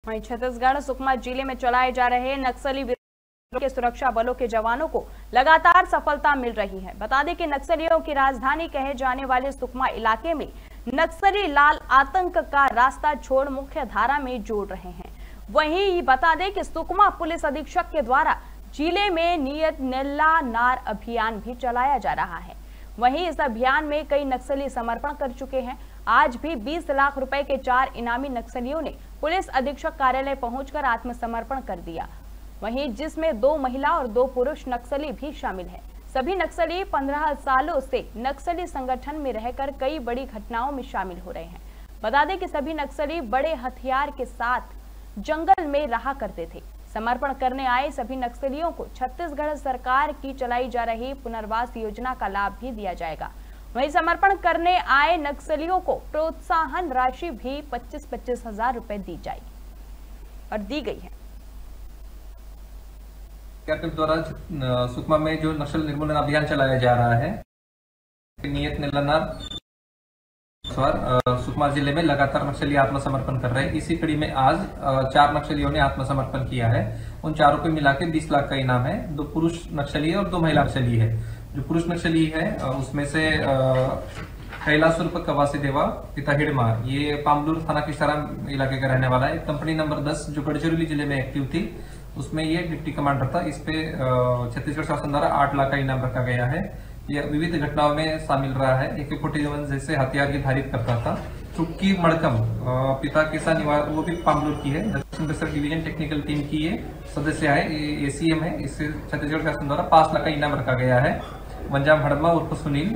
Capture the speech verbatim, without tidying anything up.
वहीं छत्तीसगढ़ सुकमा जिले में चलाए जा रहे नक्सली विरोध के सुरक्षा बलों के जवानों को लगातार सफलता मिल रही है। बता दें कि नक्सलियों की राजधानी कहे जाने वाले सुकमा इलाके में नक्सली लाल आतंक का रास्ता छोड़ मुख्य धारा में जोड़ रहे हैं। वहीं बता दें कि सुकमा पुलिस अधीक्षक के द्वारा जिले में नियत नेल्ला नार अभियान भी चलाया जा रहा है। वहीं इस अभियान में कई नक्सली समर्पण कर चुके हैं। आज भी बीस लाख रुपए के चार इनामी नक्सलियों ने पुलिस अधीक्षक कार्यालय पहुंचकर आत्मसमर्पण कर दिया। वहीं जिसमें दो महिला और दो पुरुष नक्सली भी शामिल हैं। सभी नक्सली पंद्रह सालों से नक्सली संगठन में रहकर कई बड़ी घटनाओं में शामिल हो रहे हैं। बता दें कि सभी नक्सली बड़े हथियार के साथ जंगल में रहा करते थे। समर्पण करने आए सभी नक्सलियों को छत्तीसगढ़ सरकार की चलाई जा रही पुनर्वास योजना का लाभ भी दिया जाएगा। वहीं समर्पण करने आए नक्सलियों को प्रोत्साहन राशि भी पच्चीस पच्चीस हजार रुपए दी जाएगी और दी गई है। कार्यक्रम द्वारा सुकमा में जो नक्सल निर्मूलन अभियान चलाया जा रहा है, नियत नेल्ला सुकमा जिले में लगातार नक्सली आत्मसमर्पण कर रहे हैं। इसी कड़ी में आज चार नक्सलियों ने आत्मसमर्पण किया है। उन चारों को मिला के बीस लाख का इनाम है। दो पुरुष नक्सली है और दो महिला नक्सली है। जो पुरुष नक्सली है उसमें से कैलाश उर्फ कवासी देवा पिता हिडमा, ये पामलूर थाना किस्तारा इलाके का रहने वाला है। कंपनी नंबर दस जो गढ़चिरौली जिले में एक्टिव थी, उसमें ये डिप्टी कमांडर था। इस पे छत्तीसगढ़ शासन द्वारा आठ लाख का इनाम रखा गया है। यह विविध घटनाओं में शामिल रहा है। ए के फोर्टी सेवन जैसे हथियार की धारित करता था। चुक्की मड़कम पिता किसान निवास, वो भी पामलूर की है। दक्षिण बस्तर डिवीजन टेक्निकल टीम की ये सदस्य है, एसीएम है। इससे छत्तीसगढ़ शासन द्वारा पांच लाख का इनाम रखा गया है। मंजाम हड़मा उर्फ सुनील